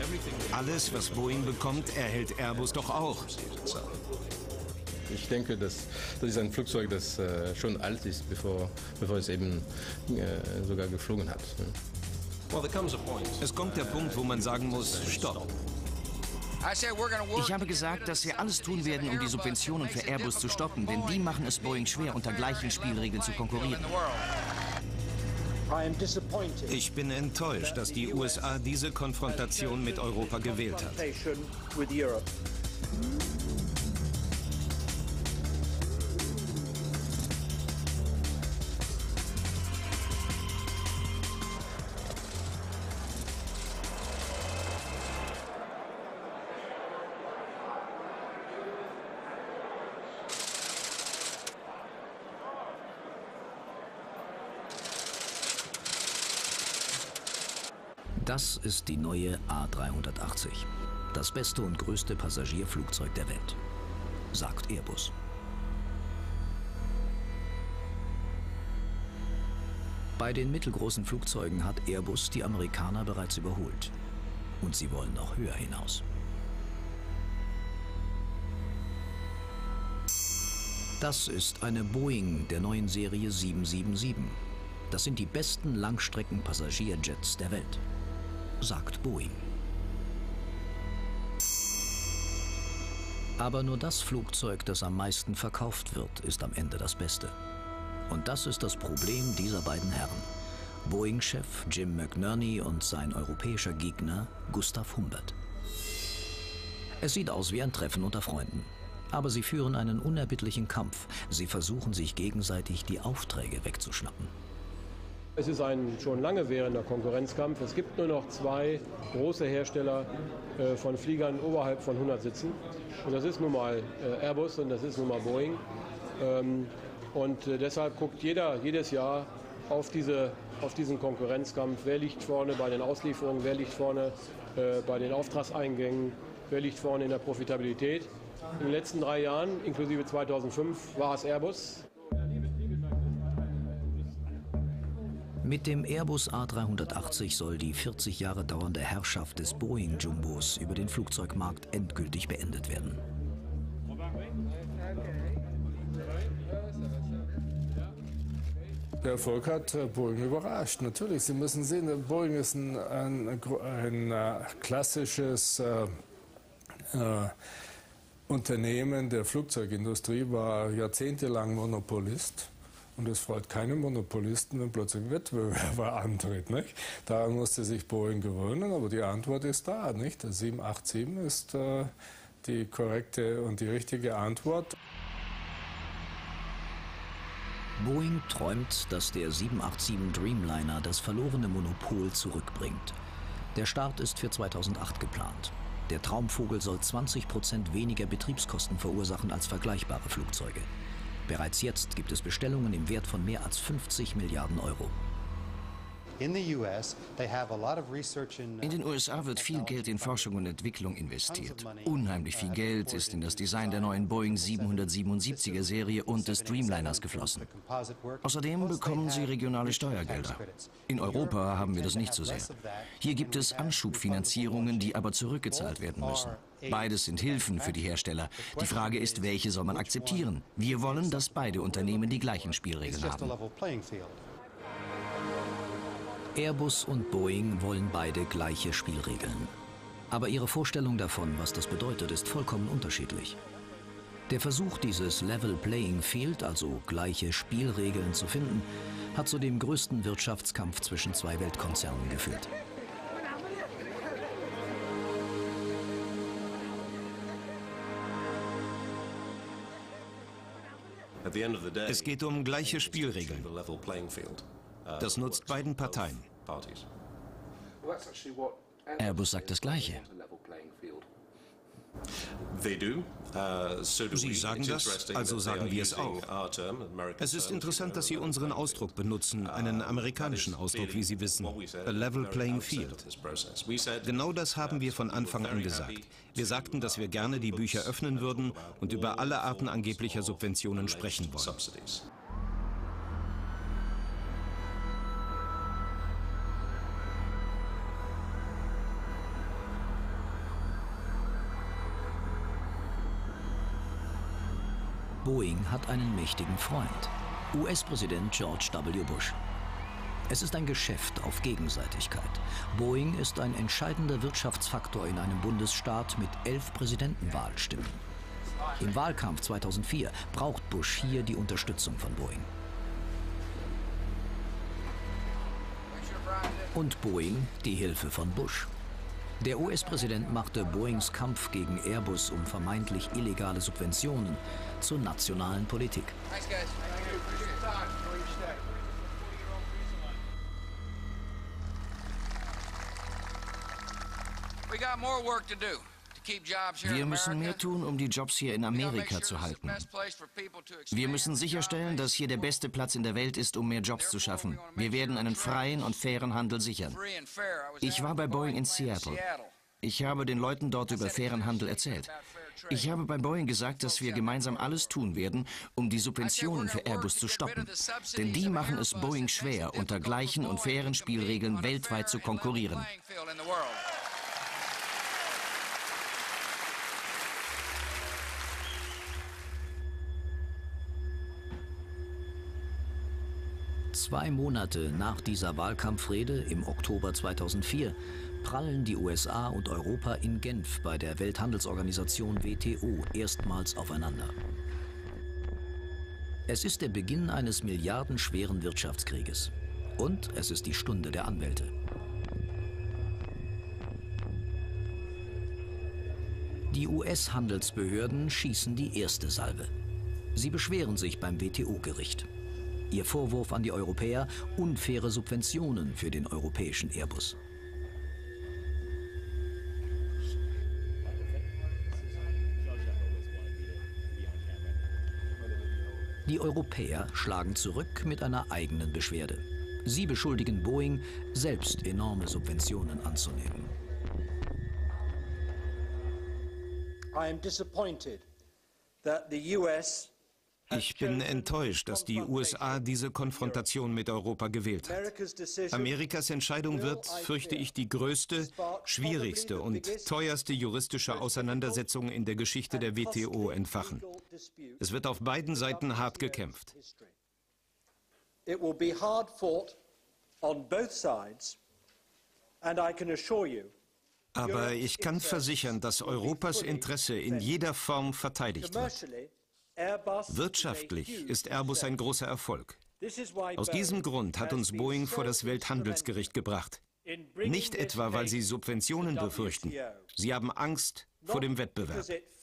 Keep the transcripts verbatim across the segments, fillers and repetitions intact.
Alles, was Boeing bekommt, erhält Airbus doch auch. Ich denke, dass das ist ein Flugzeug, das äh, schon alt ist, bevor, bevor es eben äh, sogar geflogen hat. Es kommt der Punkt, wo man sagen muss, stopp. Ich habe gesagt, dass wir alles tun werden, um die Subventionen für Airbus zu stoppen, denn die machen es Boeing schwer, unter gleichen Spielregeln zu konkurrieren. Ich bin enttäuscht, dass die U S A diese Konfrontation mit Europa gewählt hat. Das ist die neue A dreihundertachtzig. Das beste und größte Passagierflugzeug der Welt, sagt Airbus. Bei den mittelgroßen Flugzeugen hat Airbus die Amerikaner bereits überholt. Und sie wollen noch höher hinaus. Das ist eine Boeing der neuen Serie sieben sieben sieben. Das sind die besten Langstrecken-Passagierjets der Welt, sagt Boeing. Aber nur das Flugzeug, das am meisten verkauft wird, ist am Ende das Beste. Und das ist das Problem dieser beiden Herren. Boeing-Chef Jim McNerney und sein europäischer Gegner Gustav Humbert. Es sieht aus wie ein Treffen unter Freunden. Aber sie führen einen unerbittlichen Kampf. Sie versuchen sich gegenseitig die Aufträge wegzuschnappen. Es ist ein schon lange währender Konkurrenzkampf. Es gibt nur noch zwei große Hersteller äh, von Fliegern oberhalb von hundert Sitzen. Und das ist nun mal äh, Airbus und das ist nun mal Boeing. Ähm, und äh, deshalb guckt jeder jedes Jahr auf, diese, auf diesen Konkurrenzkampf. Wer liegt vorne bei den Auslieferungen, wer liegt vorne äh, bei den Auftragseingängen, wer liegt vorne in der Profitabilität. In den letzten drei Jahren, inklusive zweitausendfünf, war es Airbus. Mit dem Airbus A dreihundertachtzig soll die vierzig Jahre dauernde Herrschaft des Boeing-Jumbos über den Flugzeugmarkt endgültig beendet werden. Der Erfolg hat Boeing überrascht. Natürlich, Sie müssen sehen, Boeing ist ein, ein, ein, ein klassisches äh, äh, Unternehmen der Flugzeugindustrie, war jahrzehntelang Monopolist. Und es freut keinen Monopolisten, wenn plötzlich ein Wettbewerber antritt. Nicht? Daran musste sich Boeing gewöhnen, aber die Antwort ist da. Nicht? Der sieben acht sieben ist äh, die korrekte und die richtige Antwort. Boeing träumt, dass der sieben acht sieben Dreamliner das verlorene Monopol zurückbringt. Der Start ist für zweitausendacht geplant. Der Traumvogel soll zwanzig Prozent weniger Betriebskosten verursachen als vergleichbare Flugzeuge. Bereits jetzt gibt es Bestellungen im Wert von mehr als fünfzig Milliarden Euro. In den U S A wird viel Geld in Forschung und Entwicklung investiert. Unheimlich viel Geld ist in das Design der neuen Boeing siebenhundertsiebenundsiebziger Serie und des Dreamliners geflossen. Außerdem bekommen sie regionale Steuergelder. In Europa haben wir das nicht so sehr. Hier gibt es Anschubfinanzierungen, die aber zurückgezahlt werden müssen. Beides sind Hilfen für die Hersteller. Die Frage ist, welche soll man akzeptieren? Wir wollen, dass beide Unternehmen die gleichen Spielregeln haben. Airbus und Boeing wollen beide gleiche Spielregeln. Aber ihre Vorstellung davon, was das bedeutet, ist vollkommen unterschiedlich. Der Versuch, dieses Level Playing Field, also gleiche Spielregeln zu finden, hat zu dem größten Wirtschaftskampf zwischen zwei Weltkonzernen geführt. Es geht um gleiche Spielregeln. Das nutzt beiden Parteien. Airbus sagt das Gleiche. Sie sagen das, also sagen wir es auch. Es ist interessant, dass Sie unseren Ausdruck benutzen, einen amerikanischen Ausdruck, wie Sie wissen. A level playing field. Genau das haben wir von Anfang an gesagt. Wir sagten, dass wir gerne die Bücher öffnen würden und über alle Arten angeblicher Subventionen sprechen wollen. Boeing hat einen mächtigen Freund, U S-Präsident George W. Bush. Es ist ein Geschäft auf Gegenseitigkeit. Boeing ist ein entscheidender Wirtschaftsfaktor in einem Bundesstaat mit elf Präsidentenwahlstimmen. Im Wahlkampf zweitausendvier braucht Bush hier die Unterstützung von Boeing. Und Boeing die Hilfe von Bush. Der U S-Präsident machte Boeings Kampf gegen Airbus um vermeintlich illegale Subventionen zur nationalen Politik. Wir müssen mehr tun, um die Jobs hier in Amerika zu halten. Wir müssen sicherstellen, dass hier der beste Platz in der Welt ist, um mehr Jobs zu schaffen. Wir werden einen freien und fairen Handel sichern. Ich war bei Boeing in Seattle. Ich habe den Leuten dort über fairen Handel erzählt. Ich habe bei Boeing gesagt, dass wir gemeinsam alles tun werden, um die Subventionen für Airbus zu stoppen. Denn die machen es Boeing schwer, unter gleichen und fairen Spielregeln weltweit zu konkurrieren. Zwei Monate nach dieser Wahlkampfrede im Oktober zweitausendvier prallen die U S A und Europa in Genf bei der Welthandelsorganisation W T O erstmals aufeinander. Es ist der Beginn eines milliardenschweren Wirtschaftskrieges. Und es ist die Stunde der Anwälte. Die U S-Handelsbehörden schießen die erste Salve. Sie beschweren sich beim W T O-Gericht. Ihr Vorwurf an die Europäer: unfaire Subventionen für den europäischen Airbus. Die Europäer schlagen zurück mit einer eigenen Beschwerde. Sie beschuldigen Boeing, selbst enorme Subventionen anzunehmen. I am disappointed that the U S Ich bin enttäuscht, dass die U S A diese Konfrontation mit Europa gewählt hat. Amerikas Entscheidung wird, fürchte ich, die größte, schwierigste und teuerste juristische Auseinandersetzung in der Geschichte der W T O entfachen. Es wird auf beiden Seiten hart gekämpft. It will be hard fought on both sides, and I can assure you. Aber ich kann versichern, dass Europas Interesse in jeder Form verteidigt wird. Wirtschaftlich ist Airbus ein großer Erfolg. Aus diesem Grund hat uns Boeing vor das Welthandelsgericht gebracht. Nicht etwa, weil sie Subventionen befürchten. Sie haben Angst vor dem Wettbewerb.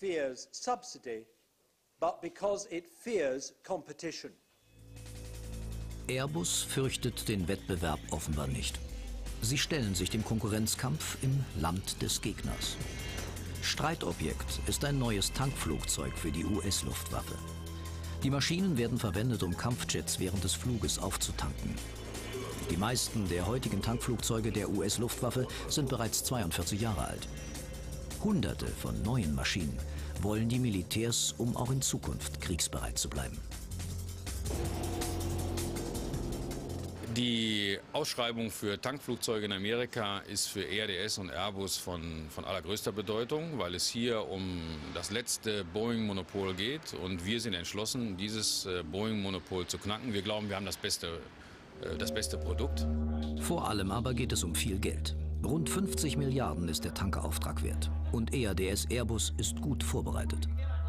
Airbus fürchtet den Wettbewerb offenbar nicht. Sie stellen sich dem Konkurrenzkampf im Land des Gegners. Streitobjekt ist ein neues Tankflugzeug für die U S-Luftwaffe. Die Maschinen werden verwendet, um Kampfjets während des Fluges aufzutanken. Die meisten der heutigen Tankflugzeuge der U S-Luftwaffe sind bereits zweiundvierzig Jahre alt. Hunderte von neuen Maschinen wollen die Militärs, um auch in Zukunft kriegsbereit zu bleiben. Die Ausschreibung für Tankflugzeuge in Amerika ist für E A D S und Airbus von, von allergrößter Bedeutung, weil es hier um das letzte Boeing-Monopol geht. Und wir sind entschlossen, dieses Boeing-Monopol zu knacken. Wir glauben, wir haben das beste, das beste Produkt. Vor allem aber geht es um viel Geld. Rund fünfzig Milliarden ist der Tankerauftrag wert. Und E A D S Airbus ist gut vorbereitet.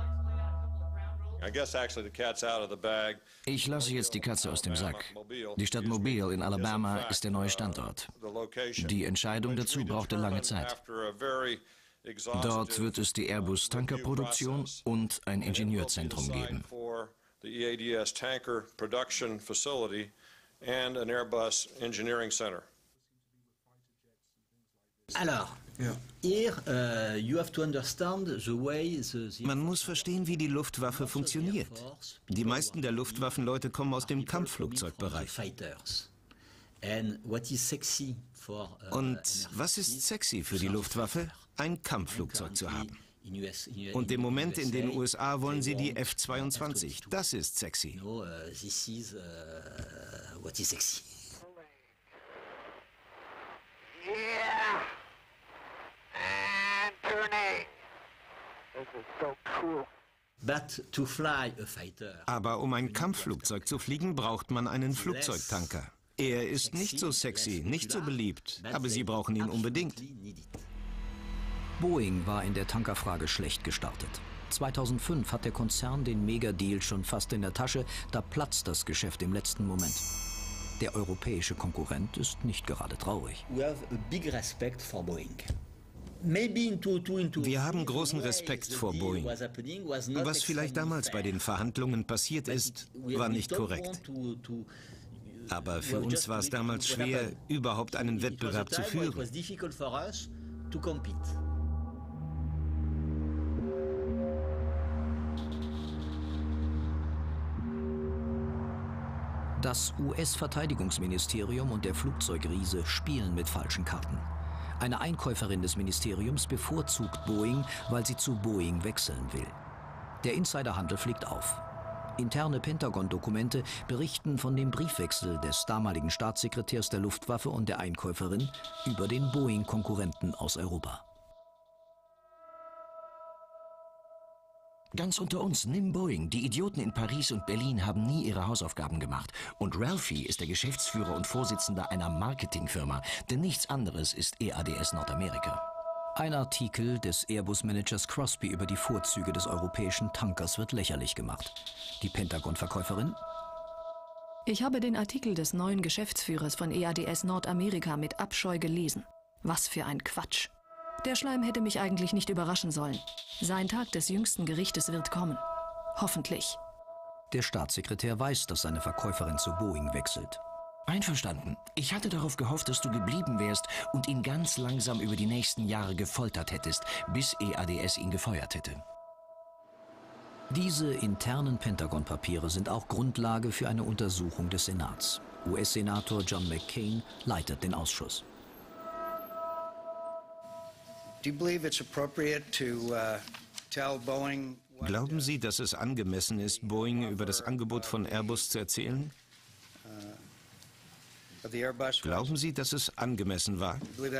Ich lasse jetzt die Katze aus dem Sack. Die Stadt Mobile in Alabama ist der neue Standort. Die Entscheidung dazu brauchte lange Zeit. Dort wird es die Airbus-Tankerproduktion und ein Ingenieurzentrum geben. Man muss verstehen, wie die Luftwaffe funktioniert. Die meisten der Luftwaffenleute kommen aus dem Kampfflugzeugbereich. Und was ist sexy für die Luftwaffe? Ein Kampfflugzeug zu haben. Und im Moment in den U S A wollen sie die F zweiundzwanzig. Das ist sexy. Yeah. And turning. This is so cool. Aber um ein Kampfflugzeug zu fliegen, braucht man einen Flugzeugtanker. Er ist nicht so sexy, nicht so beliebt, aber Sie brauchen ihn unbedingt. Boeing war in der Tankerfrage schlecht gestartet. zweitausendfünf hat der Konzern den Mega-Deal schon fast in der Tasche, da platzt das Geschäft im letzten Moment. Der europäische Konkurrent ist nicht gerade traurig. Wir haben großen Respekt vor Boeing. Was vielleicht damals bei den Verhandlungen passiert ist, war nicht korrekt. Aber für uns war es damals schwer, überhaupt einen Wettbewerb zu führen. Das U S-Verteidigungsministerium und der Flugzeugriese spielen mit falschen Karten. Eine Einkäuferin des Ministeriums bevorzugt Boeing, weil sie zu Boeing wechseln will. Der Insiderhandel fliegt auf. Interne Pentagon-Dokumente berichten von dem Briefwechsel des damaligen Staatssekretärs der Luftwaffe und der Einkäuferin über den Boeing-Konkurrenten aus Europa. Ganz unter uns, nimm Boeing. Die Idioten in Paris und Berlin haben nie ihre Hausaufgaben gemacht. Und Ralphie ist der Geschäftsführer und Vorsitzender einer Marketingfirma. Denn nichts anderes ist E A D S Nordamerika. Ein Artikel des Airbus-Managers Crosby über die Vorzüge des europäischen Tankers wird lächerlich gemacht. Die Pentagon-Verkäuferin: Ich habe den Artikel des neuen Geschäftsführers von E A D S Nordamerika mit Abscheu gelesen. Was für ein Quatsch. Der Schleim hätte mich eigentlich nicht überraschen sollen. Sein Tag des jüngsten Gerichtes wird kommen. Hoffentlich. Der Staatssekretär weiß, dass seine Verkäuferin zu Boeing wechselt. Einverstanden. Ich hatte darauf gehofft, dass du geblieben wärst und ihn ganz langsam über die nächsten Jahre gefoltert hättest, bis E A D S ihn gefeuert hätte. Diese internen Pentagon-Papiere sind auch Grundlage für eine Untersuchung des Senats. U S-Senator John McCain leitet den Ausschuss. Glauben Sie, dass es angemessen ist, Boeing über das Angebot von Airbus zu erzählen? Glauben Sie, dass es angemessen war?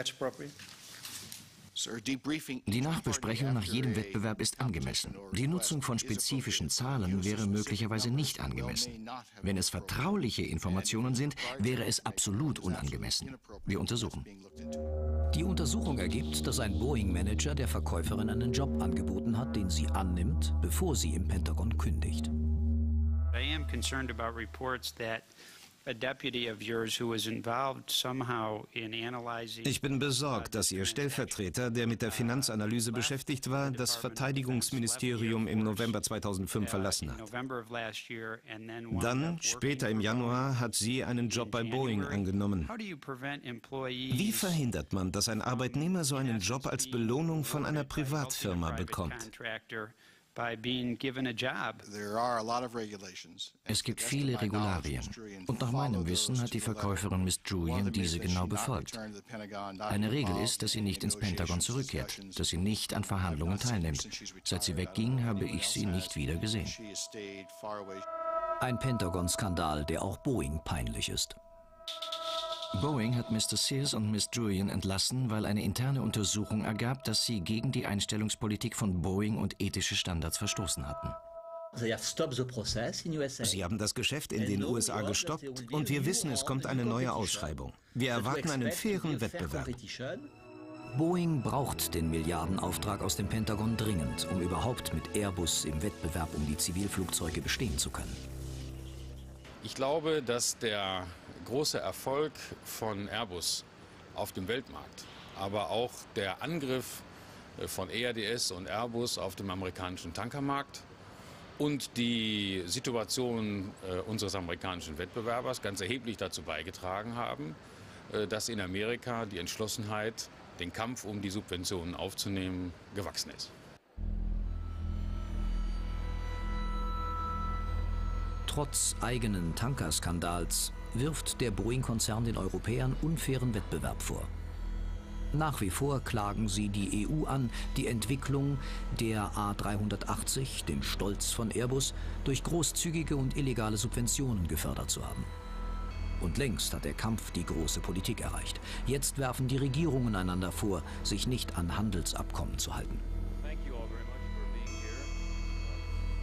Die Nachbesprechung nach jedem Wettbewerb ist angemessen. Die Nutzung von spezifischen Zahlen wäre möglicherweise nicht angemessen. Wenn es vertrauliche Informationen sind, wäre es absolut unangemessen. Wir untersuchen. Die Untersuchung ergibt, dass ein Boeing-Manager der Verkäuferin einen Job angeboten hat, den sie annimmt, bevor sie im Pentagon kündigt. I am concerned about reports that Ich bin besorgt, dass Ihr Stellvertreter, der mit der Finanzanalyse beschäftigt war, das Verteidigungsministerium im November zweitausendfünf verlassen hat. Dann, später im Januar, hat sie einen Job bei Boeing angenommen. Wie verhindert man, dass ein Arbeitnehmer so einen Job als Belohnung von einer Privatfirma bekommt? Es gibt viele Regularien. Und nach meinem Wissen hat die Verkäuferin Miss Julian diese genau befolgt. Eine Regel ist, dass sie nicht ins Pentagon zurückkehrt, dass sie nicht an Verhandlungen teilnimmt. Seit sie wegging, habe ich sie nicht wieder gesehen. Ein Pentagon-Skandal, der auch Boeing peinlich ist. Boeing hat Mister Sears und Miss Julian entlassen, weil eine interne Untersuchung ergab, dass sie gegen die Einstellungspolitik von Boeing und ethische Standards verstoßen hatten. Sie haben das Geschäft in den U S A gestoppt und wir wissen, es kommt eine neue Ausschreibung. Wir erwarten einen fairen Wettbewerb. Boeing braucht den Milliardenauftrag aus dem Pentagon dringend, um überhaupt mit Airbus im Wettbewerb um die Zivilflugzeuge bestehen zu können. Ich glaube, dass der große Erfolg von Airbus auf dem Weltmarkt, aber auch der Angriff von E A D S und Airbus auf dem amerikanischen Tankermarkt und die Situation unseres amerikanischen Wettbewerbers ganz erheblich dazu beigetragen haben, dass in Amerika die Entschlossenheit, den Kampf um die Subventionen aufzunehmen, gewachsen ist. Trotz eigenen Tankerskandals wirft der Boeing-Konzern den Europäern unfairen Wettbewerb vor. Nach wie vor klagen sie die E U an, die Entwicklung der A dreihundertachtzig, den Stolz von Airbus, durch großzügige und illegale Subventionen gefördert zu haben. Und längst hat der Kampf die große Politik erreicht. Jetzt werfen die Regierungen einander vor, sich nicht an Handelsabkommen zu halten.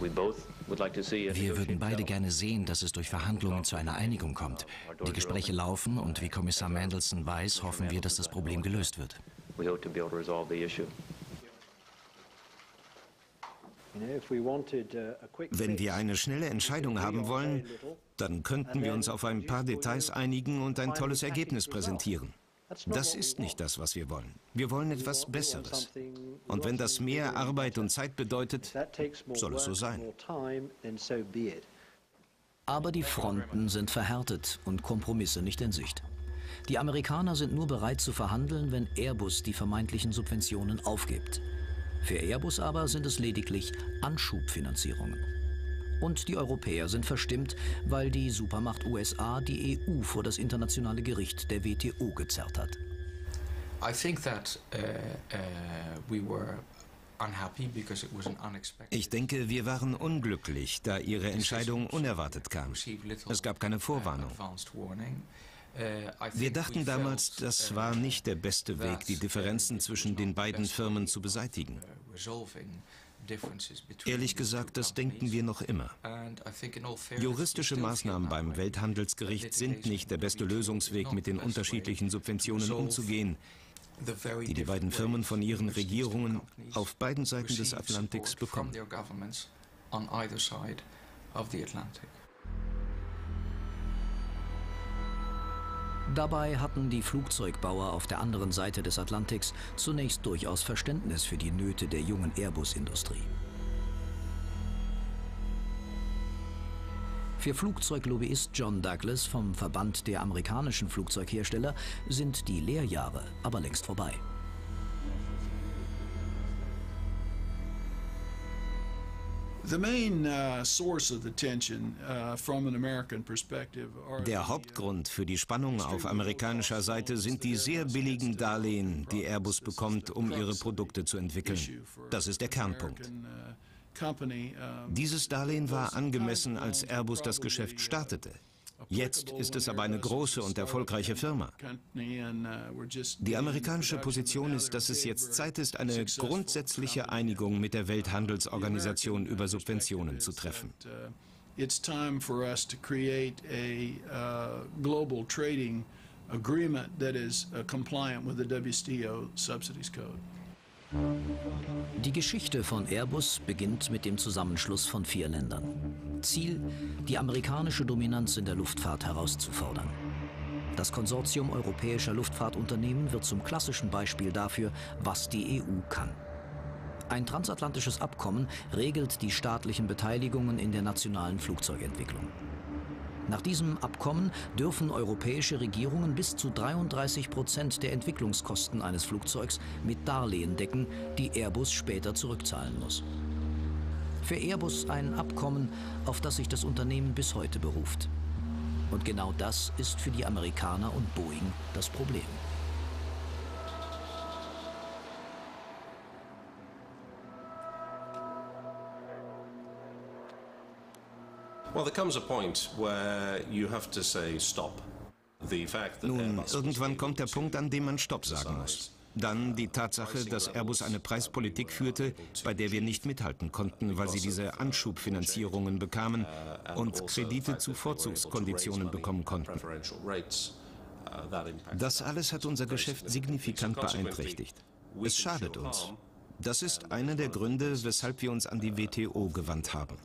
Wir würden beide gerne sehen, dass es durch Verhandlungen zu einer Einigung kommt. Die Gespräche laufen und wie Kommissar Mandelson weiß, hoffen wir, dass das Problem gelöst wird. Wenn wir eine schnelle Entscheidung haben wollen, dann könnten wir uns auf ein paar Details einigen und ein tolles Ergebnis präsentieren. Das ist nicht das, was wir wollen. Wir wollen etwas Besseres. Und wenn das mehr Arbeit und Zeit bedeutet, soll es so sein. Aber die Fronten sind verhärtet und Kompromisse nicht in Sicht. Die Amerikaner sind nur bereit zu verhandeln, wenn Airbus die vermeintlichen Subventionen aufgibt. Für Airbus aber sind es lediglich Anschubfinanzierungen. Und die Europäer sind verstimmt, weil die Supermacht U S A die E U vor das internationale Gericht der W T O gezerrt hat. Ich denke, wir waren unglücklich, da Ihre Entscheidung unerwartet kam. Es gab keine Vorwarnung. Wir dachten damals, das war nicht der beste Weg, die Differenzen zwischen den beiden Firmen zu beseitigen. Ehrlich gesagt, das denken wir noch immer. Juristische Maßnahmen beim Welthandelsgericht sind nicht der beste Lösungsweg, mit den unterschiedlichen Subventionen umzugehen, die die beiden Firmen von ihren Regierungen auf beiden Seiten des Atlantiks bekommen. Dabei hatten die Flugzeugbauer auf der anderen Seite des Atlantiks zunächst durchaus Verständnis für die Nöte der jungen Airbus-Industrie. Für Flugzeuglobbyist John Douglas vom Verband der amerikanischen Flugzeughersteller sind die Lehrjahre aber längst vorbei. Der Hauptgrund für die Spannung auf amerikanischer Seite sind die sehr billigen Darlehen, die Airbus bekommt, um ihre Produkte zu entwickeln. Das ist der Kernpunkt. Dieses Darlehen war angemessen, als Airbus das Geschäft startete. Jetzt ist es aber eine große und erfolgreiche Firma. Die amerikanische Position ist, dass es jetzt Zeit ist, eine grundsätzliche Einigung mit der Welthandelsorganisation über Subventionen zu treffen. It's time for us to create a uh, global trading agreement that is uh, compliant with the W T O Subsidies Code. Die Geschichte von Airbus beginnt mit dem Zusammenschluss von vier Ländern. Ziel, die amerikanische Dominanz in der Luftfahrt herauszufordern. Das Konsortium europäischer Luftfahrtunternehmen wird zum klassischen Beispiel dafür, was die E U kann. Ein transatlantisches Abkommen regelt die staatlichen Beteiligungen in der nationalen Flugzeugentwicklung. Nach diesem Abkommen dürfen europäische Regierungen bis zu dreiunddreißig Prozent der Entwicklungskosten eines Flugzeugs mit Darlehen decken, die Airbus später zurückzahlen muss. Für Airbus ein Abkommen, auf das sich das Unternehmen bis heute beruft. Und genau das ist für die Amerikaner und Boeing das Problem. Nun, irgendwann kommt der Punkt, an dem man Stopp sagen muss. Dann die Tatsache, dass Airbus eine Preispolitik führte, bei der wir nicht mithalten konnten, weil sie diese Anschubfinanzierungen bekamen und Kredite zu Vorzugskonditionen bekommen konnten. Das alles hat unser Geschäft signifikant beeinträchtigt. Es schadet uns. Das ist einer der Gründe, weshalb wir uns an die W T O gewandt haben.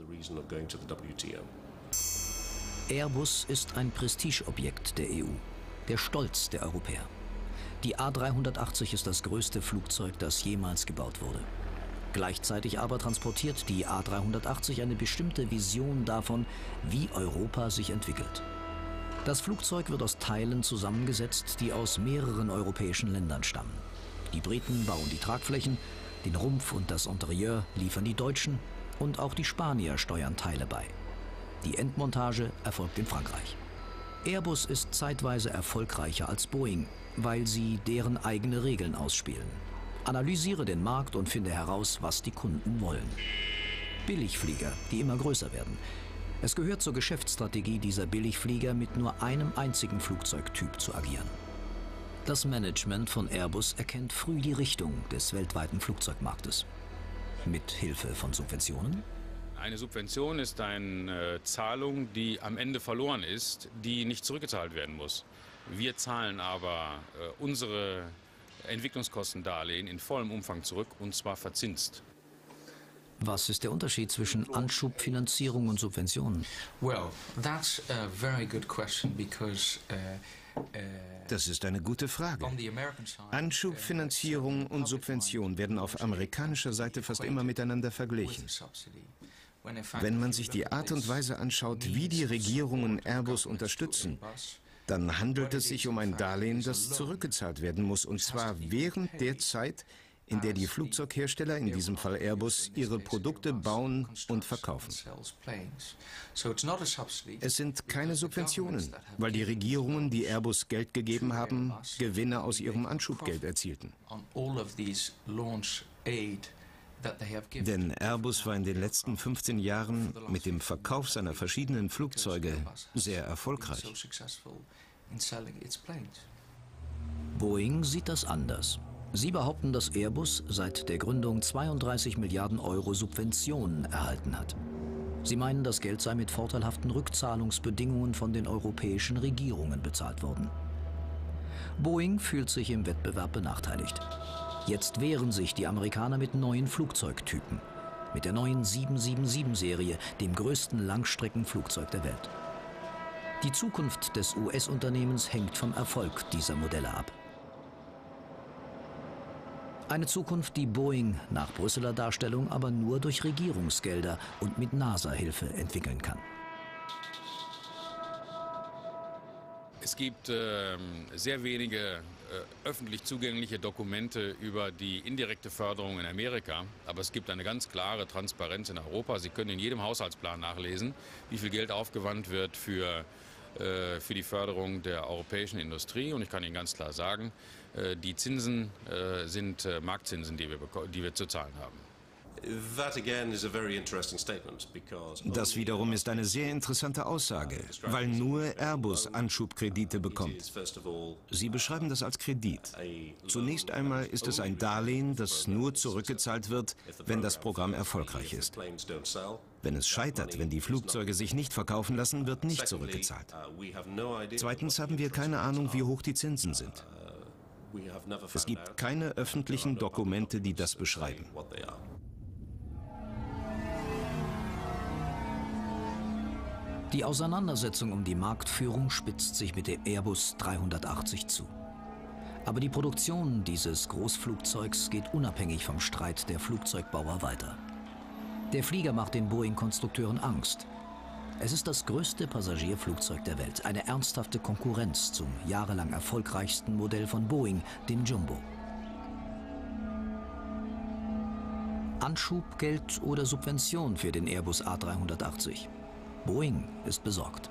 Airbus ist ein Prestigeobjekt der E U, der Stolz der Europäer. Die A dreihundertachtzig ist das größte Flugzeug, das jemals gebaut wurde. Gleichzeitig aber transportiert die A dreihundertachtzig eine bestimmte Vision davon, wie Europa sich entwickelt. Das Flugzeug wird aus Teilen zusammengesetzt, die aus mehreren europäischen Ländern stammen. Die Briten bauen die Tragflächen, den Rumpf und das Interieur liefern die Deutschen und auch die Spanier steuern Teile bei. Die Endmontage erfolgt in Frankreich. Airbus ist zeitweise erfolgreicher als Boeing, weil sie deren eigene Regeln ausspielen. Analysiere den Markt und finde heraus, was die Kunden wollen. Billigflieger, die immer größer werden. Es gehört zur Geschäftsstrategie dieser Billigflieger, mit nur einem einzigen Flugzeugtyp zu agieren. Das Management von Airbus erkennt früh die Richtung des weltweiten Flugzeugmarktes. Mit Hilfe von Subventionen? Eine Subvention ist eine Zahlung, die am Ende verloren ist, die nicht zurückgezahlt werden muss. Wir zahlen aber äh, unsere Entwicklungskostendarlehen in vollem Umfang zurück, und zwar verzinst. Was ist der Unterschied zwischen Anschubfinanzierung und Subventionen? Well, that's a very good question because uh, uh, Das ist eine gute Frage. Anschubfinanzierung und Subvention werden auf amerikanischer Seite fast immer miteinander verglichen. Wenn man sich die Art und Weise anschaut, wie die Regierungen Airbus unterstützen, dann handelt es sich um ein Darlehen, das zurückgezahlt werden muss, und zwar während der Zeit, in der die Flugzeughersteller, in diesem Fall Airbus, ihre Produkte bauen und verkaufen. Es sind keine Subventionen, weil die Regierungen, die Airbus Geld gegeben haben, Gewinne aus ihrem Anschubgeld erzielten. Denn Airbus war in den letzten fünfzehn Jahren mit dem Verkauf seiner verschiedenen Flugzeuge sehr erfolgreich. Boeing sieht das anders. Sie behaupten, dass Airbus seit der Gründung zweiunddreißig Milliarden Euro Subventionen erhalten hat. Sie meinen, das Geld sei mit vorteilhaften Rückzahlungsbedingungen von den europäischen Regierungen bezahlt worden. Boeing fühlt sich im Wettbewerb benachteiligt. Jetzt wehren sich die Amerikaner mit neuen Flugzeugtypen. Mit der neuen sieben sieben sieben-Serie, dem größten Langstreckenflugzeug der Welt. Die Zukunft des U S-Unternehmens hängt vom Erfolg dieser Modelle ab. Eine Zukunft, die Boeing nach Brüsseler Darstellung aber nur durch Regierungsgelder und mit NASA-Hilfe entwickeln kann. Es gibt äh, sehr wenige äh, öffentlich zugängliche Dokumente über die indirekte Förderung in Amerika, aber es gibt eine ganz klare Transparenz in Europa. Sie können in jedem Haushaltsplan nachlesen, wie viel Geld aufgewandt wird für, äh, für die Förderung der europäischen Industrie. Und ich kann Ihnen ganz klar sagen, äh, die Zinsen äh, sind äh, Marktzinsen, die wir, die wir zu zahlen haben. Das wiederum ist eine sehr interessante Aussage, weil nur Airbus Anschubkredite bekommt. Sie beschreiben das als Kredit. Zunächst einmal ist es ein Darlehen, das nur zurückgezahlt wird, wenn das Programm erfolgreich ist. Wenn es scheitert, wenn die Flugzeuge sich nicht verkaufen lassen, wird nicht zurückgezahlt. Zweitens haben wir keine Ahnung, wie hoch die Zinsen sind. Es gibt keine öffentlichen Dokumente, die das beschreiben. Die Auseinandersetzung um die Marktführung spitzt sich mit der Airbus dreihundertachtzig zu. Aber die Produktion dieses Großflugzeugs geht unabhängig vom Streit der Flugzeugbauer weiter. Der Flieger macht den Boeing-Konstrukteuren Angst. Es ist das größte Passagierflugzeug der Welt, eine ernsthafte Konkurrenz zum jahrelang erfolgreichsten Modell von Boeing, dem Jumbo. Anschubgeld oder Subvention für den Airbus A dreihundertachtzig? Boeing ist besorgt.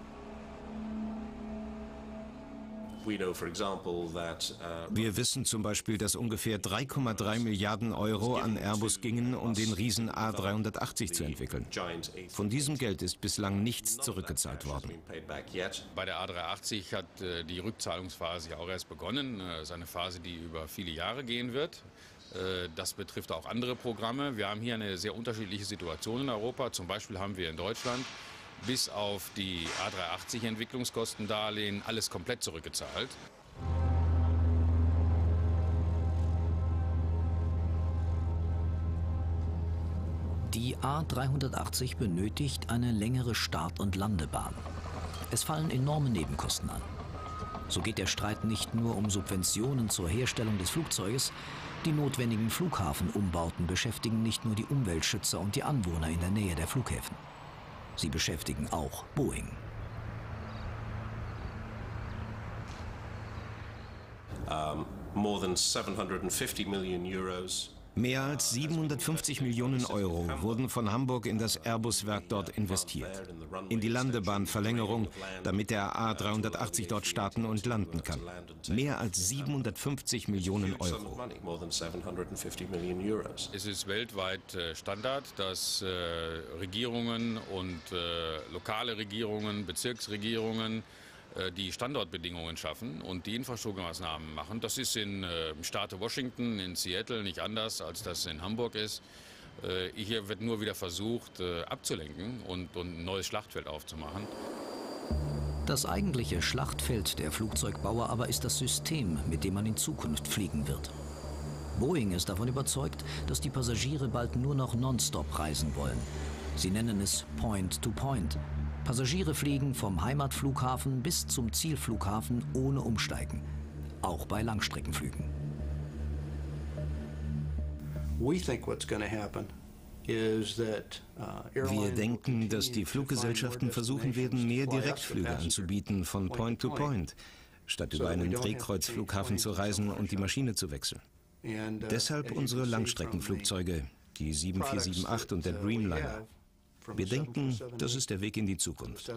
Wir wissen zum Beispiel, dass ungefähr drei Komma drei Milliarden Euro an Airbus gingen, um den Riesen A dreihundertachtzig zu entwickeln. Von diesem Geld ist bislang nichts zurückgezahlt worden. Bei der A dreihundertachtzig hat äh, die Rückzahlungsphase ja auch erst begonnen. Das ist eine Phase, die über viele Jahre gehen wird. Äh, das betrifft auch andere Programme. Wir haben hier eine sehr unterschiedliche Situation in Europa. Zum Beispiel haben wir in Deutschland bis auf die A dreihundertachtzig Entwicklungskostendarlehen alles komplett zurückgezahlt. Die A dreihundertachtzig benötigt eine längere Start- und Landebahn. Es fallen enorme Nebenkosten an. So geht der Streit nicht nur um Subventionen zur Herstellung des Flugzeuges. Die notwendigen Flughafenumbauten beschäftigen nicht nur die Umweltschützer und die Anwohner in der Nähe der Flughäfen. Sie beschäftigen auch Boeing. Um, more than seven hundred fifty million euros. Mehr als siebenhundertfünfzig Millionen Euro wurden von Hamburg in das Airbus-Werk dort investiert. In die Landebahnverlängerung, damit der A dreihundertachtzig dort starten und landen kann. Mehr als siebenhundertfünfzig Millionen Euro. Es ist weltweit Standard, dass Regierungen und lokale Regierungen, Bezirksregierungen die Standortbedingungen schaffen und die Infrastrukturmaßnahmen machen. Das ist in, äh, im Staate Washington, in Seattle nicht anders, als das in Hamburg ist. Äh, hier wird nur wieder versucht, äh, abzulenken und, und ein neues Schlachtfeld aufzumachen. Das eigentliche Schlachtfeld der Flugzeugbauer aber ist das System, mit dem man in Zukunft fliegen wird. Boeing ist davon überzeugt, dass die Passagiere bald nur noch nonstop reisen wollen. Sie nennen es Point-to-Point. Passagiere fliegen vom Heimatflughafen bis zum Zielflughafen ohne Umsteigen. Auch bei Langstreckenflügen. Wir denken, dass die Fluggesellschaften versuchen werden, mehr Direktflüge anzubieten von Point to Point, statt über einen Drehkreuzflughafen zu reisen und die Maschine zu wechseln. Deshalb unsere Langstreckenflugzeuge, die sieben vier sieben acht und der Dreamliner. Wir denken, das ist der Weg in die Zukunft.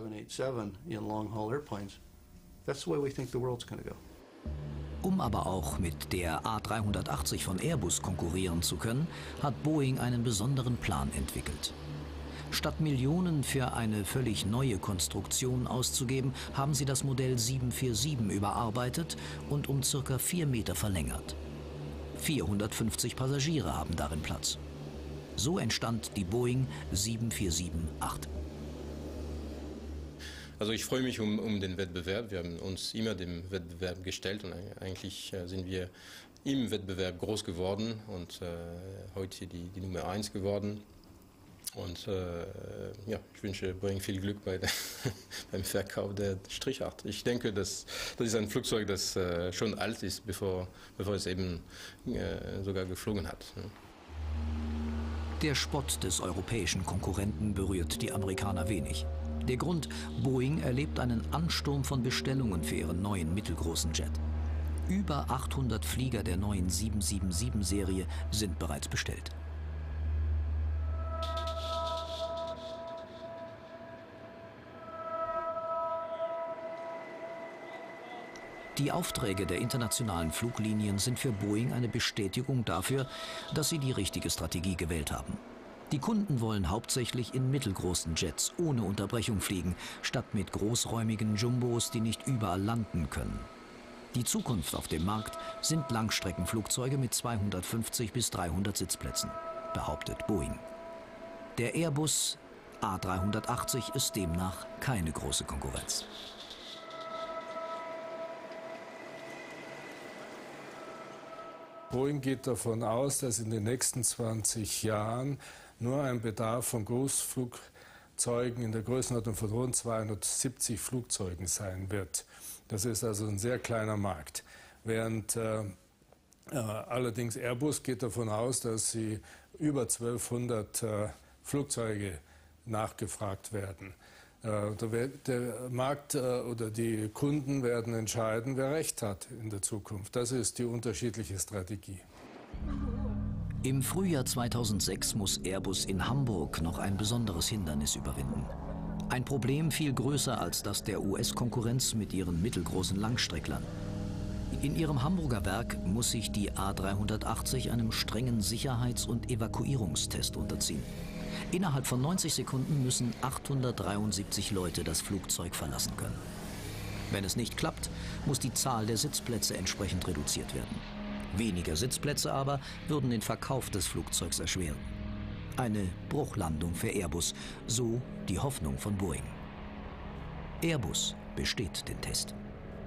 Um aber auch mit der A dreihundertachtzig von Airbus konkurrieren zu können, hat Boeing einen besonderen Plan entwickelt. Statt Millionen für eine völlig neue Konstruktion auszugeben, haben sie das Modell sieben vier sieben überarbeitet und um circa vier Meter verlängert. vierhundertfünfzig Passagiere haben darin Platz. So entstand die Boeing sieben vier sieben acht. Also ich freue mich um, um den Wettbewerb. Wir haben uns immer dem Wettbewerb gestellt und eigentlich sind wir im Wettbewerb groß geworden und äh, heute die, die Nummer eins geworden. Und äh, ja, ich wünsche Boeing viel Glück bei der, beim Verkauf der Strichart. Ich denke, dass, das ist ein Flugzeug, das äh, schon alt ist, bevor, bevor es eben äh, sogar geflogen hat. Der Spott des europäischen Konkurrenten berührt die Amerikaner wenig. Der Grund: Boeing erlebt einen Ansturm von Bestellungen für ihren neuen mittelgroßen Jet. Über achthundert Flieger der neuen sieben sieben sieben-Serie sind bereits bestellt. Die Aufträge der internationalen Fluglinien sind für Boeing eine Bestätigung dafür, dass sie die richtige Strategie gewählt haben. Die Kunden wollen hauptsächlich in mittelgroßen Jets ohne Unterbrechung fliegen, statt mit großräumigen Jumbos, die nicht überall landen können. Die Zukunft auf dem Markt sind Langstreckenflugzeuge mit zweihundertfünfzig bis dreihundert Sitzplätzen, behauptet Boeing. Der Airbus A dreihundertachtzig ist demnach keine große Konkurrenz. Boeing geht davon aus, dass in den nächsten zwanzig Jahren nur ein Bedarf von Großflugzeugen in der Größenordnung von rund zweihundertsiebzig Flugzeugen sein wird. Das ist also ein sehr kleiner Markt. Während äh, äh, allerdings Airbus geht davon aus, dass sie über zwölfhundert äh, Flugzeuge nachgefragt werden. Äh, der, der Markt äh, oder die Kunden werden entscheiden, wer Recht hat in der Zukunft. Das ist die unterschiedliche Strategie. Im Frühjahr zweitausendsechs muss Airbus in Hamburg noch ein besonderes Hindernis überwinden. Ein Problem viel größer als das der U S-Konkurrenz mit ihren mittelgroßen Langstrecklern. In ihrem Hamburger Werk muss sich die A dreihundertachtzig einem strengen Sicherheits- und Evakuierungstest unterziehen. Innerhalb von neunzig Sekunden müssen achthundertdreiundsiebzig Leute das Flugzeug verlassen können. Wenn es nicht klappt, muss die Zahl der Sitzplätze entsprechend reduziert werden. Weniger Sitzplätze aber würden den Verkauf des Flugzeugs erschweren. Eine Bruchlandung für Airbus, so die Hoffnung von Boeing. Airbus besteht den Test.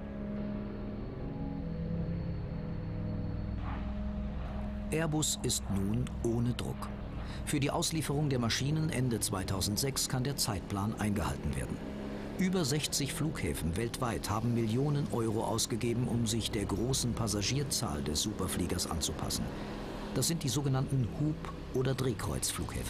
Airbus ist nun ohne Druck. Für die Auslieferung der Maschinen Ende zweitausendsechs kann der Zeitplan eingehalten werden. Über sechzig Flughäfen weltweit haben Millionen Euro ausgegeben, um sich der großen Passagierzahl des Superfliegers anzupassen. Das sind die sogenannten Hub- oder Drehkreuzflughäfen.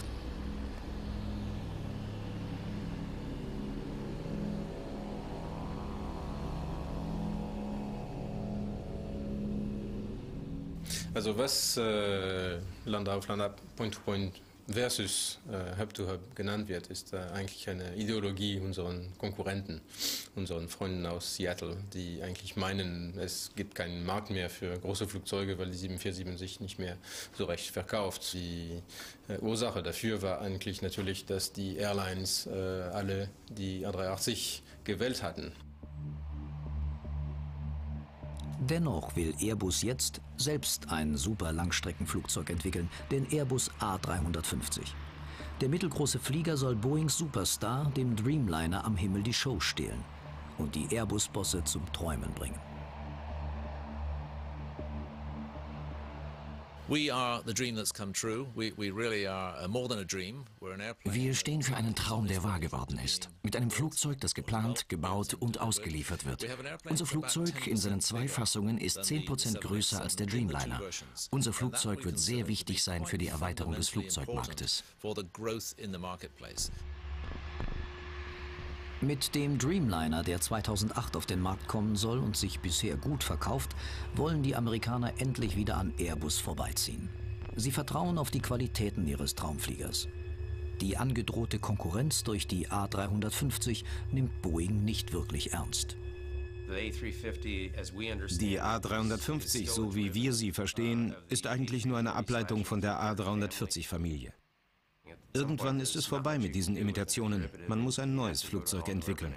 Also was äh, Land auf Land ab, Point to Point versus äh, Hub to Hub genannt wird, ist äh, eigentlich eine Ideologie unseren Konkurrenten, unseren Freunden aus Seattle, die eigentlich meinen, es gibt keinen Markt mehr für große Flugzeuge, weil die sieben vier sieben sich nicht mehr so recht verkauft. Die äh, Ursache dafür war eigentlich natürlich, dass die Airlines äh, alle die A dreihundertachtzig gewählt hatten. Dennoch will Airbus jetzt selbst ein super Langstreckenflugzeug entwickeln, den Airbus A dreihundertfünfzig. Der mittelgroße Flieger soll Boeings Superstar, dem Dreamliner, am Himmel die Show stehlen und die Airbus-Bosse zum Träumen bringen. Wir stehen für einen Traum, der wahr geworden ist. Mit einem Flugzeug, das geplant, gebaut und ausgeliefert wird. Unser Flugzeug in seinen zwei Fassungen ist zehn Prozent größer als der Dreamliner. Unser Flugzeug wird sehr wichtig sein für die Erweiterung des Flugzeugmarktes. Mit dem Dreamliner, der zweitausendacht auf den Markt kommen soll und sich bisher gut verkauft, wollen die Amerikaner endlich wieder an Airbus vorbeiziehen. Sie vertrauen auf die Qualitäten ihres Traumfliegers. Die angedrohte Konkurrenz durch die A dreihundertfünfzig nimmt Boeing nicht wirklich ernst. Die A dreihundertfünfzig, so wie wir sie verstehen, ist eigentlich nur eine Ableitung von der A dreihundertvierzig-Familie. Irgendwann ist es vorbei mit diesen Imitationen. Man muss ein neues Flugzeug entwickeln.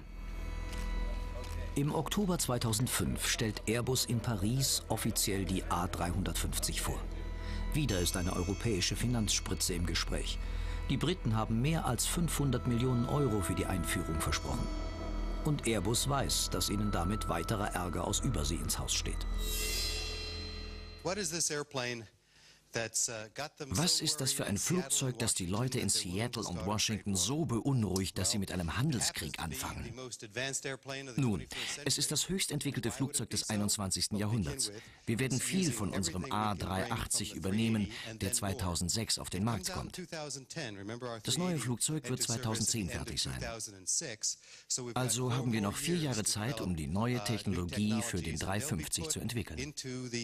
Im Oktober zweitausendfünf stellt Airbus in Paris offiziell die A dreihundertfünfzig vor. Wieder ist eine europäische Finanzspritze im Gespräch. Die Briten haben mehr als fünfhundert Millionen Euro für die Einführung versprochen. Und Airbus weiß, dass ihnen damit weiterer Ärger aus Übersee ins Haus steht. What is this airplane? Was ist das für ein Flugzeug, das die Leute in Seattle und Washington so beunruhigt, dass sie mit einem Handelskrieg anfangen? Nun, es ist das höchst entwickelte Flugzeug des einundzwanzigsten Jahrhunderts. Wir werden viel von unserem A dreihundertachtzig übernehmen, der zweitausendsechs auf den Markt kommt. Das neue Flugzeug wird zweitausendzehn fertig sein. Also haben wir noch vier Jahre Zeit, um die neue Technologie für den dreihundertfünfzig zu entwickeln.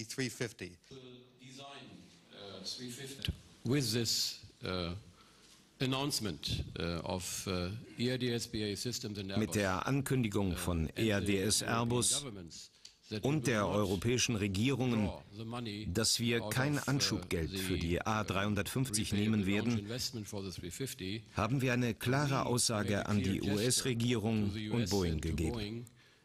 With this uh, announcement uh, of uh, E R D S B A Systems and Airbus, Mit der Ankündigung von E R D S Airbus und der europäischen Regierungen, dass wir kein Anschubgeld für die A dreihundertfünfzig nehmen werden, haben wir eine klare Aussage an die U S-Regierung und Boeing gegeben.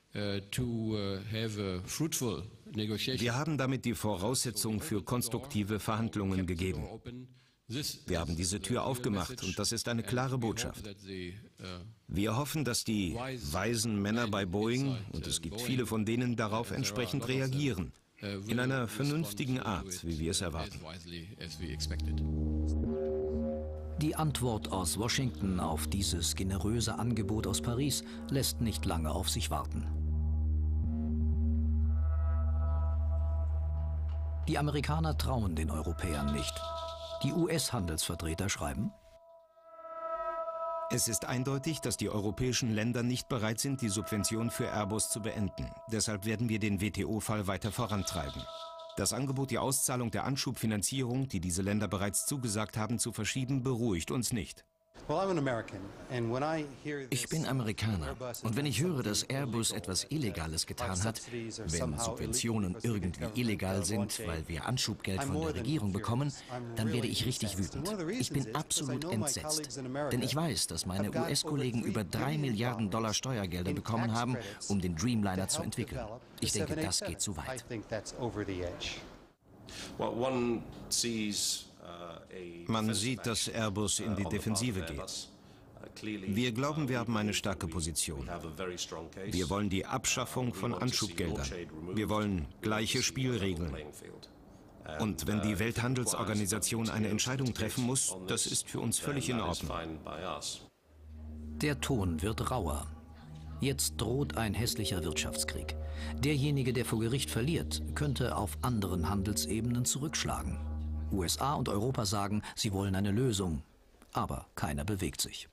Wir haben damit die Voraussetzung für konstruktive Verhandlungen gegeben. Wir haben diese Tür aufgemacht und das ist eine klare Botschaft. Wir hoffen, dass die weisen Männer bei Boeing, und es gibt viele von denen, darauf entsprechend reagieren. In einer vernünftigen Art, wie wir es erwarten. Die Antwort aus Washington auf dieses generöse Angebot aus Paris lässt nicht lange auf sich warten. Die Amerikaner trauen den Europäern nicht. Die U S-Handelsvertreter schreiben: Es ist eindeutig, dass die europäischen Länder nicht bereit sind, die Subvention für Airbus zu beenden. Deshalb werden wir den W T O-Fall weiter vorantreiben. Das Angebot, die Auszahlung der Anschubfinanzierung, die diese Länder bereits zugesagt haben, zu verschieben, beruhigt uns nicht. Ich bin Amerikaner und wenn ich höre, dass Airbus etwas Illegales getan hat, wenn Subventionen irgendwie illegal sind, weil wir Anschubgeld von der Regierung bekommen, dann werde ich richtig wütend. Ich bin absolut entsetzt, denn ich weiß, dass meine U S-Kollegen über drei Milliarden Dollar Steuergelder bekommen haben, um den Dreamliner zu entwickeln. Ich denke, das geht zu weit. Man sieht, dass Airbus in die Defensive geht. Wir glauben, wir haben eine starke Position. Wir wollen die Abschaffung von Anschubgeldern. Wir wollen gleiche Spielregeln. Und wenn die Welthandelsorganisation eine Entscheidung treffen muss, das ist für uns völlig in Ordnung. Der Ton wird rauer. Jetzt droht ein hässlicher Wirtschaftskrieg. Derjenige, der vor Gericht verliert, könnte auf anderen Handelsebenen zurückschlagen. U S A und Europa sagen, sie wollen eine Lösung, aber keiner bewegt sich.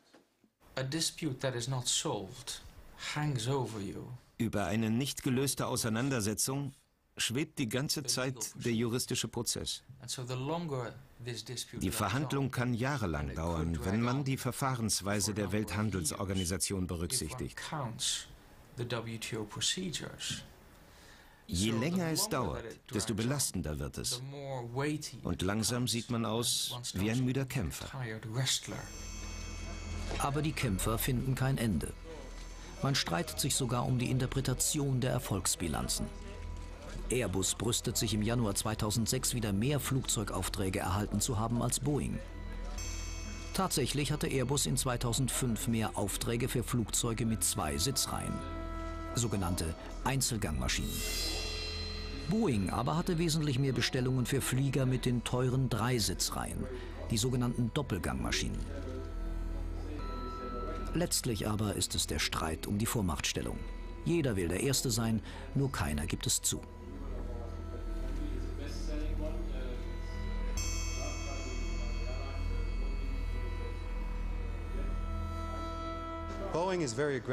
Über eine nicht gelöste Auseinandersetzung schwebt die ganze Zeit der juristische Prozess. Die Verhandlung kann jahrelang dauern, wenn man die Verfahrensweise der Welthandelsorganisation berücksichtigt. Je länger es dauert, desto belastender wird es. Und langsam sieht man aus wie ein müder Kämpfer. Aber die Kämpfer finden kein Ende. Man streitet sich sogar um die Interpretation der Erfolgsbilanzen. Airbus brüstet sich im Januar zweitausendsechs wieder mehr Flugzeugaufträge erhalten zu haben als Boeing. Tatsächlich hatte Airbus in zweitausendfünf mehr Aufträge für Flugzeuge mit zwei Sitzreihen, sogenannte Einzelgangmaschinen. Boeing aber hatte wesentlich mehr Bestellungen für Flieger mit den teuren Dreisitzreihen, die sogenannten Doppelgangmaschinen. Letztlich aber ist es der Streit um die Vormachtstellung. Jeder will der Erste sein, nur keiner gibt es zu. Boeing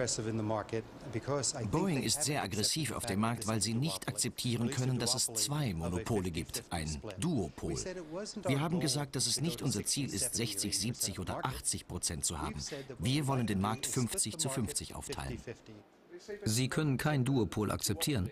ist sehr aggressiv auf dem Markt, weil sie nicht akzeptieren können, dass es zwei Monopole gibt, ein Duopol. Wir haben gesagt, dass es nicht unser Ziel ist, sechzig, siebzig oder achtzig Prozent zu haben. Wir wollen den Markt fünfzig zu fünfzig aufteilen. Sie können kein Duopol akzeptieren.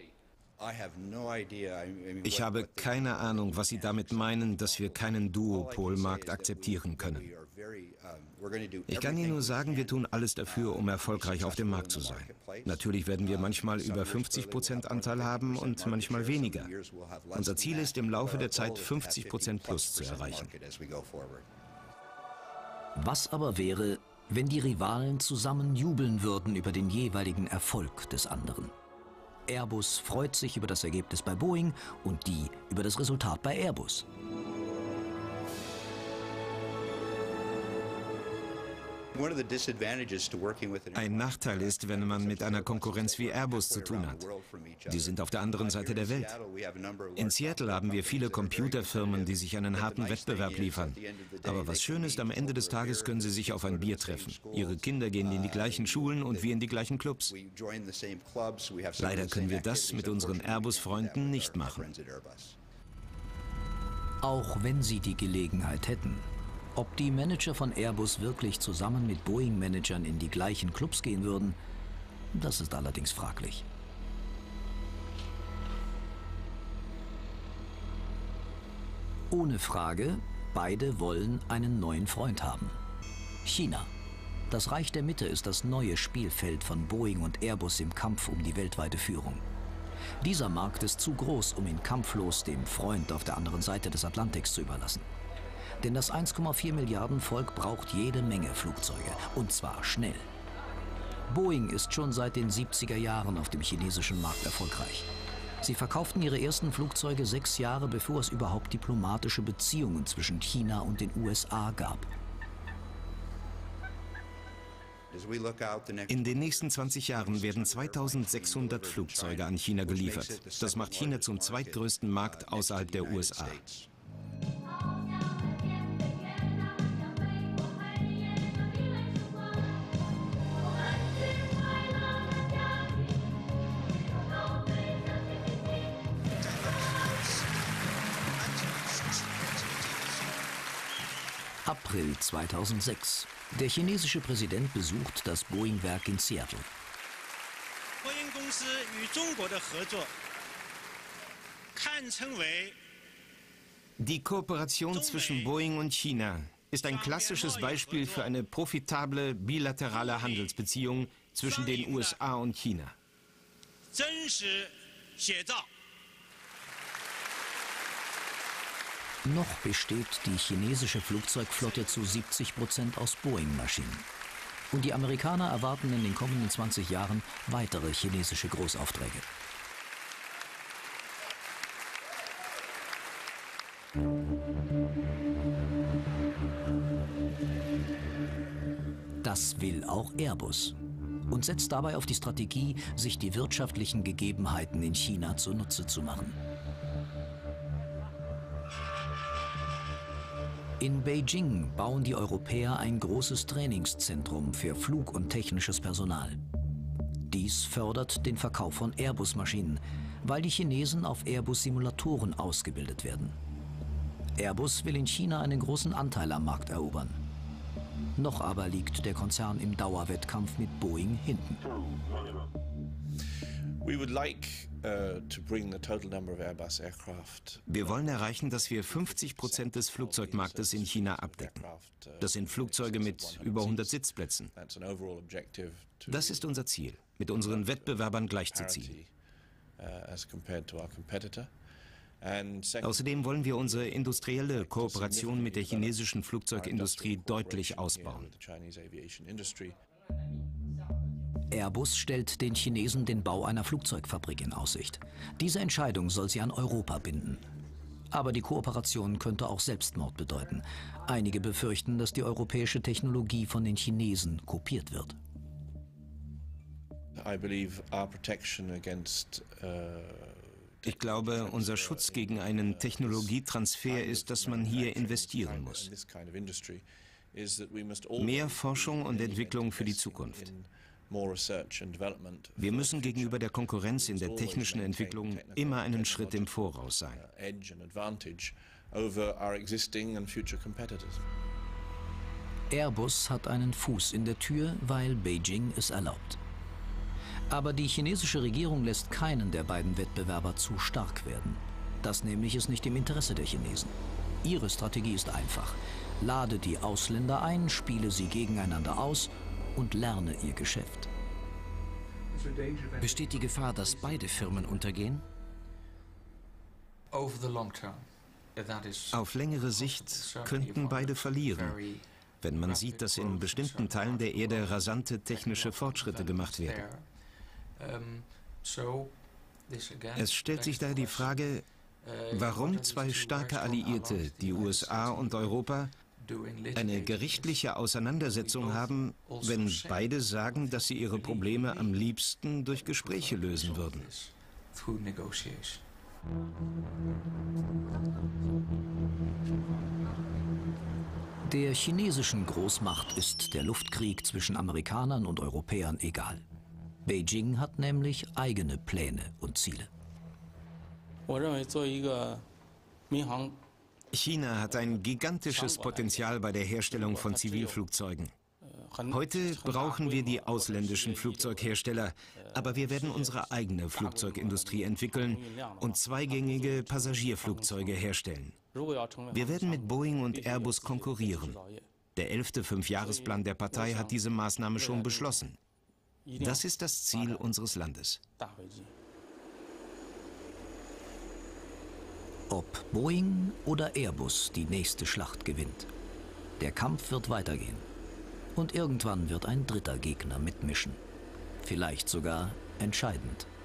Ich habe keine Ahnung, was Sie damit meinen, dass wir keinen Duopolmarkt akzeptieren können. Ich kann Ihnen nur sagen, wir tun alles dafür, um erfolgreich auf dem Markt zu sein. Natürlich werden wir manchmal über fünfzig Prozent Anteil haben und manchmal weniger. Unser Ziel ist, im Laufe der Zeit fünfzig Prozent plus zu erreichen. Was aber wäre, wenn die Rivalen zusammen jubeln würden über den jeweiligen Erfolg des anderen? Airbus freut sich über das Ergebnis bei Boeing und die über das Resultat bei Airbus. Ein Nachteil ist, wenn man mit einer Konkurrenz wie Airbus zu tun hat. Die sind auf der anderen Seite der Welt. In Seattle haben wir viele Computerfirmen, die sich einen harten Wettbewerb liefern. Aber was schön ist, am Ende des Tages können sie sich auf ein Bier treffen. Ihre Kinder gehen in die gleichen Schulen und wir in die gleichen Clubs. Leider können wir das mit unseren Airbus-Freunden nicht machen. Auch wenn sie die Gelegenheit hätten. Ob die Manager von Airbus wirklich zusammen mit Boeing-Managern in die gleichen Clubs gehen würden, das ist allerdings fraglich. Ohne Frage, beide wollen einen neuen Freund haben. China. Das Reich der Mitte ist das neue Spielfeld von Boeing und Airbus im Kampf um die weltweite Führung. Dieser Markt ist zu groß, um ihn kampflos dem Freund auf der anderen Seite des Atlantiks zu überlassen. Denn das eins Komma vier Milliarden Volk braucht jede Menge Flugzeuge, und zwar schnell. Boeing ist schon seit den siebziger Jahren auf dem chinesischen Markt erfolgreich. Sie verkauften ihre ersten Flugzeuge sechs Jahre, bevor es überhaupt diplomatische Beziehungen zwischen China und den U S A gab. In den nächsten zwanzig Jahren werden zweitausendsechshundert Flugzeuge an China geliefert. Das macht China zum zweitgrößten Markt außerhalb der U S A. April zweitausendsechs. Der chinesische Präsident besucht das Boeing-Werk in Seattle. Die Kooperation zwischen Boeing und China ist ein klassisches Beispiel für eine profitable bilaterale Handelsbeziehung zwischen den U S A und China. Noch besteht die chinesische Flugzeugflotte zu siebzig Prozent aus Boeing-Maschinen. Und die Amerikaner erwarten in den kommenden zwanzig Jahren weitere chinesische Großaufträge. Das will auch Airbus und setzt dabei auf die Strategie, sich die wirtschaftlichen Gegebenheiten in China zunutze zu machen. In Beijing bauen die Europäer ein großes Trainingszentrum für Flug- und technisches Personal. Dies fördert den Verkauf von Airbus-Maschinen, weil die Chinesen auf Airbus-Simulatoren ausgebildet werden. Airbus will in China einen großen Anteil am Markt erobern. Noch aber liegt der Konzern im Dauerwettkampf mit Boeing hinten. Wir wollen erreichen, dass wir fünfzig Prozent des Flugzeugmarktes in China abdecken. Das sind Flugzeuge mit über hundert Sitzplätzen. Das ist unser Ziel, mit unseren Wettbewerbern gleichzuziehen. Außerdem wollen wir unsere industrielle Kooperation mit der chinesischen Flugzeugindustrie deutlich ausbauen. Airbus stellt den Chinesen den Bau einer Flugzeugfabrik in Aussicht. Diese Entscheidung soll sie an Europa binden. Aber die Kooperation könnte auch Selbstmord bedeuten. Einige befürchten, dass die europäische Technologie von den Chinesen kopiert wird. Ich glaube, unser Schutz gegen einen Technologietransfer ist, dass man hier investieren muss. Mehr Forschung und Entwicklung für die Zukunft. Wir müssen gegenüber der Konkurrenz in der technischen Entwicklung immer einen Schritt im Voraus sein. Airbus hat einen Fuß in der Tür, weil Beijing es erlaubt. Aber die chinesische Regierung lässt keinen der beiden Wettbewerber zu stark werden. Das nämlich ist nicht im Interesse der Chinesen. Ihre Strategie ist einfach. Lade die Ausländer ein, spiele sie gegeneinander aus und lerne ihr Geschäft. Besteht die Gefahr, dass beide Firmen untergehen? Auf längere Sicht könnten beide verlieren, wenn man sieht, dass in bestimmten Teilen der Erde rasante technische Fortschritte gemacht werden. Es stellt sich daher die Frage, warum zwei starke Alliierte, die U S A und Europa, eine gerichtliche Auseinandersetzung haben, wenn beide sagen, dass sie ihre Probleme am liebsten durch Gespräche lösen würden. Der chinesischen Großmacht ist der Luftkrieg zwischen Amerikanern und Europäern egal. Beijing hat nämlich eigene Pläne und Ziele. China hat ein gigantisches Potenzial bei der Herstellung von Zivilflugzeugen. Heute brauchen wir die ausländischen Flugzeughersteller, aber wir werden unsere eigene Flugzeugindustrie entwickeln und zweigängige Passagierflugzeuge herstellen. Wir werden mit Boeing und Airbus konkurrieren. Der elfte Fünfjahresplan der Partei hat diese Maßnahme schon beschlossen. Das ist das Ziel unseres Landes. Ob Boeing oder Airbus die nächste Schlacht gewinnt. Der Kampf wird weitergehen. Und irgendwann wird ein dritter Gegner mitmischen. Vielleicht sogar entscheidend.